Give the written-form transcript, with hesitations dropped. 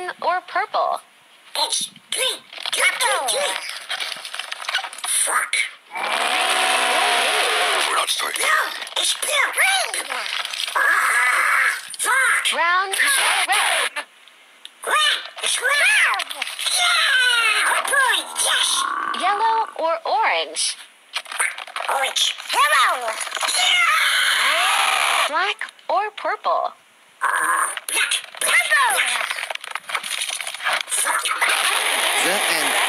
green or purple? It's green. Green. Fuck. We're not starting. No, it's blue. Green. Fuck. Brown or red? Red. It's red. Yeah. Oh boy. Yes. Yellow or orange? Orange. Yellow. Yeah. Black or purple? Black. Purple. Fuck. The end.